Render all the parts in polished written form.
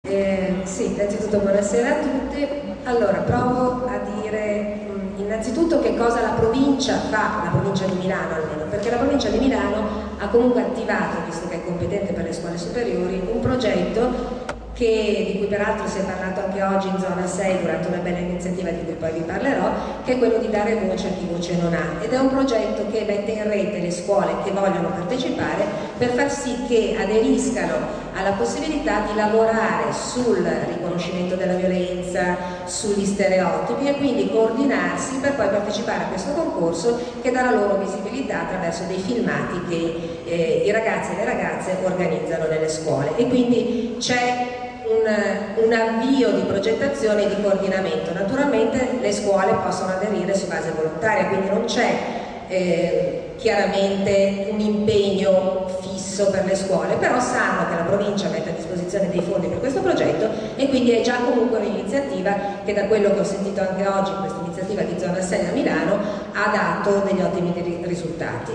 Sì, innanzitutto buonasera a tutti. Allora, provo a dire innanzitutto che cosa la provincia fa, la provincia di Milano almeno, perché la provincia di Milano ha comunque attivato, visto che è competente per le scuole superiori, un progetto di cui peraltro si è parlato anche oggi in zona 6 durante una bella iniziativa di cui poi vi parlerò, che è quello di dare voce a chi voce non ha, ed è un progetto che mette in rete le scuole che vogliono partecipare per far sì che aderiscano alla possibilità di lavorare sul riconoscimento della violenza, sugli stereotipi e quindi coordinarsi per poi partecipare a questo concorso che darà loro visibilità attraverso dei filmati che i ragazzi e le ragazze organizzano nelle scuole, e quindi c'è un avvio di progettazione e di coordinamento. Naturalmente le scuole possono aderire su base volontaria, quindi non c'è chiaramente un impegno fisso per le scuole, però sanno che la provincia mette a disposizione dei fondi per questo progetto e quindi è già comunque un'iniziativa che, da quello che ho sentito anche oggi in questa iniziativa di Zona 6 a Milano, ha dato degli ottimi risultati,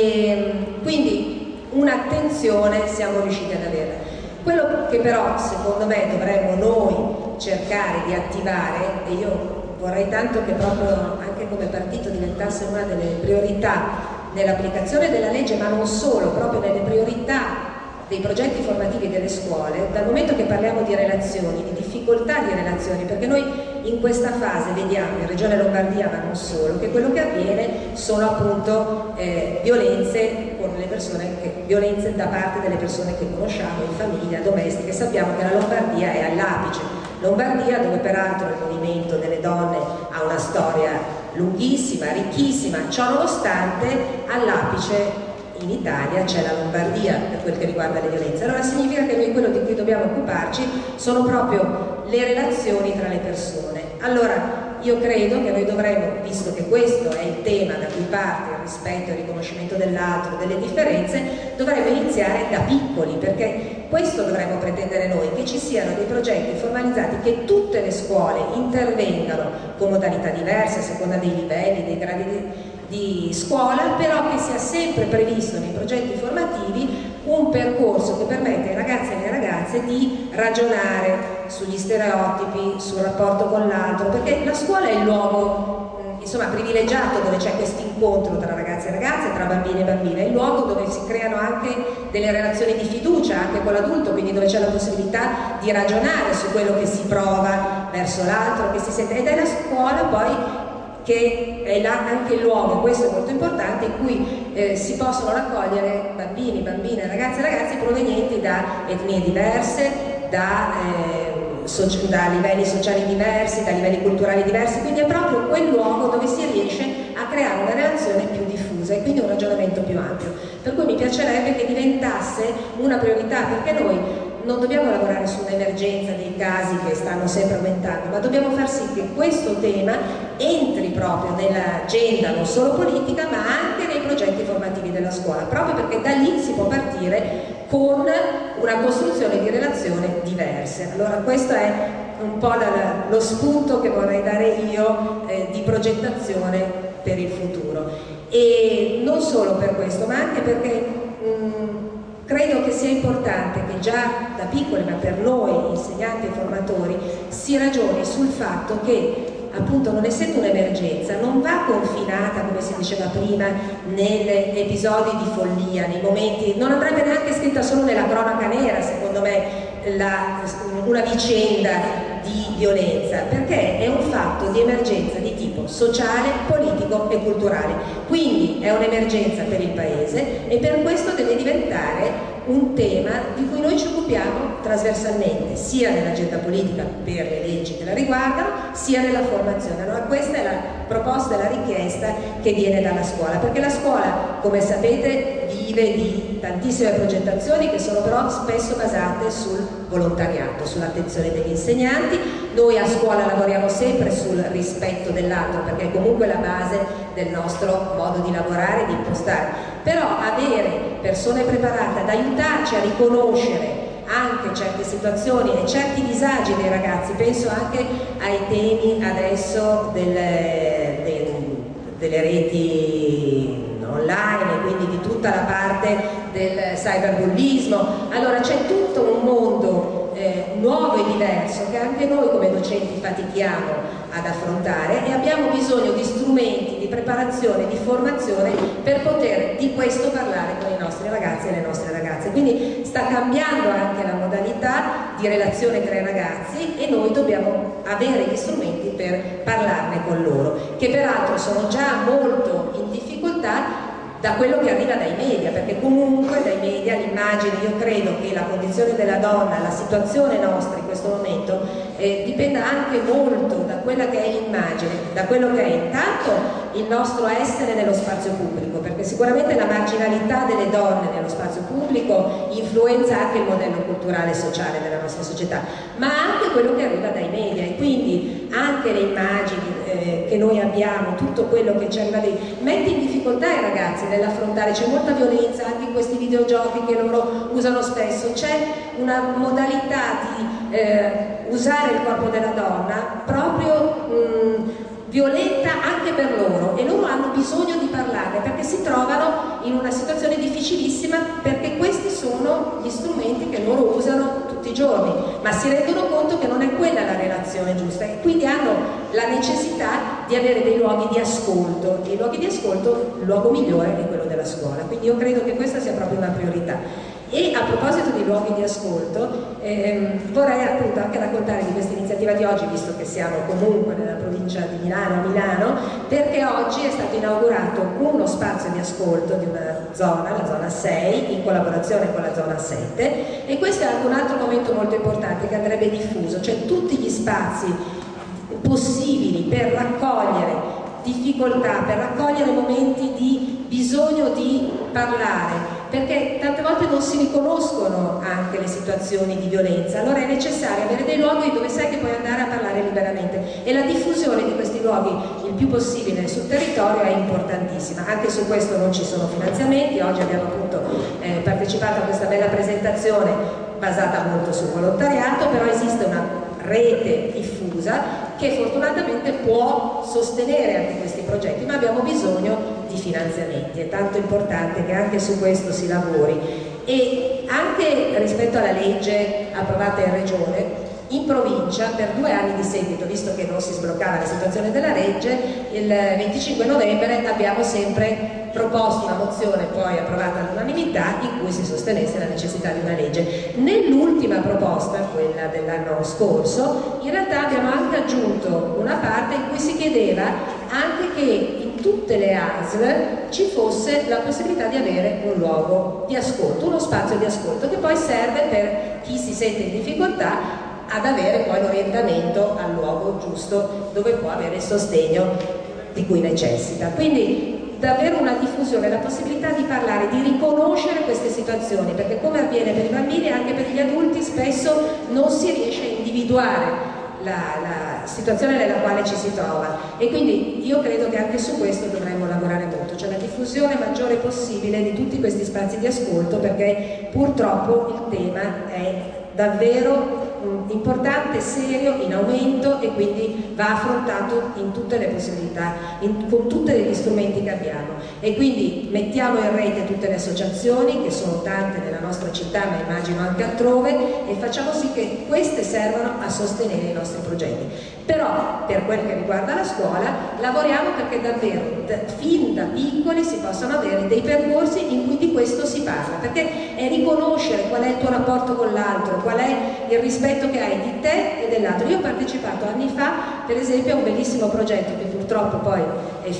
e quindi un'attenzione siamo riusciti ad avere. Quello che però secondo me dovremmo noi cercare di attivare, e io vorrei tanto che proprio anche come partito diventasse una delle priorità nell'applicazione della legge, ma non solo, proprio nelle priorità dei progetti formativi delle scuole, dal momento che parliamo di relazioni, di difficoltà di relazioni, perché noi in questa fase vediamo in Regione Lombardia, ma non solo, che quello che avviene sono appunto violenze con le persone violenze da parte delle persone che conosciamo in famiglia, domestiche. Sappiamo che la Lombardia è all'apice, Lombardia dove peraltro il movimento delle donne ha una storia lunghissima, ricchissima, ciò nonostante all'apice in Italia c'è la Lombardia per quel che riguarda le violenze. Allora significa che noi quello di cui dobbiamo occuparci sono proprio le relazioni tra le persone. Allora io credo che noi dovremmo, visto che questo è il tema da cui parte il rispetto e il riconoscimento dell'altro, delle differenze, dovremmo iniziare da piccoli, perché questo dovremmo pretendere noi, che ci siano dei progetti formalizzati, che tutte le scuole intervengano con modalità diverse a seconda dei livelli, dei gradi di scuola, però che sia sempre previsto nei progetti formativi un percorso che permette ai ragazzi e alle ragazze di ragionare sugli stereotipi, sul rapporto con l'altro, perché la scuola è il luogo insomma privilegiato dove c'è questo incontro tra ragazzi e ragazze, tra bambini e bambine, è il luogo dove si creano anche delle relazioni di fiducia anche con l'adulto, quindi dove c'è la possibilità di ragionare su quello che si prova verso l'altro, che si sente, ed è la scuola poi che è anche il luogo, questo è molto importante, in cui si possono raccogliere bambini, bambine, ragazze e ragazzi provenienti da etnie diverse, da livelli sociali diversi, da livelli culturali diversi, quindi è proprio quel luogo dove si riesce a creare una relazione più diffusa e quindi un ragionamento più ampio. Per cui mi piacerebbe che diventasse una priorità, perché noi non dobbiamo lavorare su un'emergenza dei casi che stanno sempre aumentando, ma dobbiamo far sì che questo tema entri proprio nell'agenda non solo politica ma anche nei progetti formativi della scuola, proprio perché da lì si può partire con una costruzione di relazioni diverse. Allora questo è un po' lo spunto che vorrei dare io di progettazione per il futuro, e non solo per questo ma anche perché credo che sia importante che già da piccoli, ma per noi insegnanti e formatori, si ragioni sul fatto che appunto non essendo un'emergenza non va confinata, come si diceva prima, negli episodi di follia, nei momenti, non andrebbe neanche scritta solo nella cronaca nera secondo me una vicenda di violenza, perché è un fatto di emergenza di tipo sociale, politico e culturale, quindi è un'emergenza per il Paese e per questo deve diventare un tema di cui noi ci occupiamo trasversalmente, sia nell'agenda politica per le leggi che la riguardano, sia nella formazione. Allora questa è la proposta e la richiesta che viene dalla scuola, perché la scuola, come sapete, vive di tantissime progettazioni che sono però spesso basate sul volontariato, sull'attenzione degli insegnanti. Noi a scuola lavoriamo sempre sul rispetto dell'altro, perché è comunque la base del nostro modo di lavorare, di impostare, però avere persone preparate ad aiutarci a riconoscere anche certe situazioni e certi disagi dei ragazzi, penso anche ai temi adesso delle reti online, quindi di tutta la parte del cyberbullismo. Allora c'è tutto un mondo nuovo e diverso che anche noi come docenti fatichiamo ad affrontare, e abbiamo bisogno di strumenti, di preparazione, di formazione per poter di questo parlare con i nostri ragazzi e le nostre ragazze. Quindi sta cambiando anche la modalità di relazione tra i ragazzi e noi dobbiamo avere gli strumenti per parlarne con loro, che peraltro sono già molto in difficoltà da quello che arriva dai media, perché comunque dai media l'immagine, io credo che la condizione della donna, la situazione nostra in questo momento dipenda anche molto da quella che è l'immagine, da quello che è intanto il nostro essere nello spazio pubblico, perché sicuramente la marginalità delle donne nello spazio pubblico influenza anche il modello culturale e sociale della nostra società, ma anche quello che arriva dai media, e quindi anche le immagini che noi abbiamo, tutto quello che ci arriva mette in difficoltà i ragazzi nell'affrontare, c'è molta violenza anche in questi videogiochi che loro usano spesso, c'è una modalità di usare il corpo della donna proprio violenta anche per loro, e loro hanno bisogno di parlarne perché si trovano in una situazione difficilissima, perché questi sono gli strumenti che loro usano tutti i giorni, ma si rendono conto che non è quella la relazione giusta e quindi hanno la necessità di avere dei luoghi di ascolto, e i luoghi di ascolto, il luogo migliore è quello della scuola, quindi io credo che questa sia proprio una priorità. E a proposito di luoghi di ascolto, vorrei appunto anche raccontare di questa iniziativa di oggi, visto che siamo comunque nella provincia di Milano, a Milano, perché oggi è stato inaugurato uno spazio di ascolto di una zona, la zona 6, in collaborazione con la zona 7, e questo è anche un altro momento molto importante che andrebbe diffuso, cioè tutti gli spazi possibili per raccogliere difficoltà, per raccogliere momenti di bisogno di parlare, perché tante volte non si riconoscono anche le situazioni di violenza, allora è necessario avere dei luoghi dove sai che puoi andare a parlare liberamente, e la diffusione di questi luoghi il più possibile sul territorio è importantissima. Anche su questo non ci sono finanziamenti, oggi abbiamo appunto partecipato a questa bella presentazione basata molto sul volontariato, però esiste una rete diffusa che fortunatamente può sostenere anche questi progetti, ma abbiamo bisogno di finanziamenti, è tanto importante che anche su questo si lavori. E anche rispetto alla legge approvata in Regione, in provincia per 2 anni di seguito, visto che non si sbloccava la situazione della legge, il 25 novembre abbiamo sempre proposto una mozione poi approvata all'unanimità in cui si sostenesse la necessità di una legge. Nell'ultima proposta, quella dell'anno scorso, in realtà abbiamo anche aggiunto una parte in cui si chiedeva anche che in tutte le ASL ci fosse la possibilità di avere un luogo di ascolto, uno spazio di ascolto che poi serve per chi si sente in difficoltà ad avere poi l'orientamento al luogo giusto dove può avere il sostegno di cui necessita. Quindi davvero una diffusione, la possibilità di parlare, di riconoscere queste situazioni, perché come avviene per i bambini anche per gli adulti spesso non si riesce a individuare la situazione nella quale ci si trova, e quindi io credo che anche su questo dovremmo lavorare molto, cioè la diffusione maggiore possibile di tutti questi spazi di ascolto, perché purtroppo il tema è davvero importante, serio, in aumento, e quindi va affrontato in tutte le possibilità, con tutti gli strumenti che abbiamo, e quindi mettiamo in rete tutte le associazioni, che sono tante nella nostra città ma immagino anche altrove, e facciamo sì che queste servano a sostenere i nostri progetti. Però per quel che riguarda la scuola lavoriamo perché davvero fin da piccoli si possano avere dei percorsi in cui di questo si parla, perché è riconoscere qual è il tuo rapporto con l'altro, qual è il rispetto che hai di te e dell'altro. Io ho partecipato anni fa per esempio a un bellissimo progetto che purtroppo poi è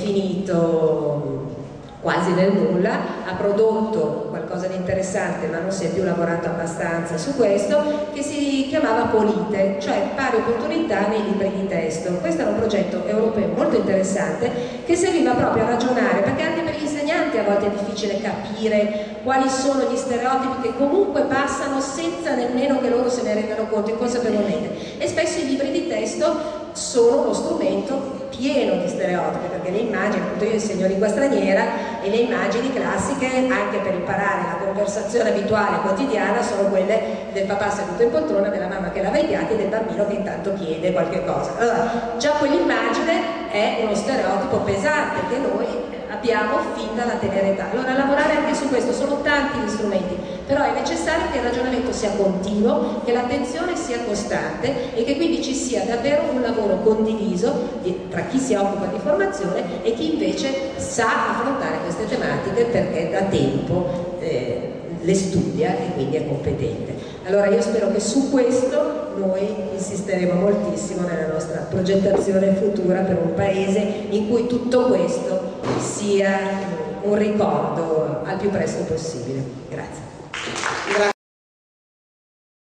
finito quasi nel nulla, ha prodotto qualcosa di interessante ma non si è più lavorato abbastanza su questo, che si chiamava Polite, cioè pari opportunità nei libri di testo. Questo era un progetto europeo molto interessante che serviva proprio a ragionare, perché anche per gli insegnanti a volte è difficile capire quali sono gli stereotipi che comunque passano senza nemmeno che loro se ne rendano conto inconsapevolmente, e spesso i libri di testo sono uno strumento pieno di stereotipi, perché le immagini, appunto io insegno lingua straniera, e le immagini classiche anche per imparare la conversazione abituale quotidiana sono quelle del papà seduto in poltrona, della mamma che lava i piatti e del bambino che intanto chiede qualche cosa. Allora già quell'immagine è uno stereotipo pesante che noi abbiamo fin dalla tenera età. Allora lavorare anche su questo, sono tanti gli strumenti, però è necessario che il ragionamento sia continuo, che l'attenzione sia costante e che quindi ci sia davvero un lavoro condiviso tra chi si occupa di formazione e chi invece sa affrontare queste tematiche perché da tempo le studia e quindi è competente. Allora io spero che su questo noi insisteremo moltissimo nella nostra progettazione futura per un paese in cui tutto questo sia un ricordo al più presto possibile. Grazie.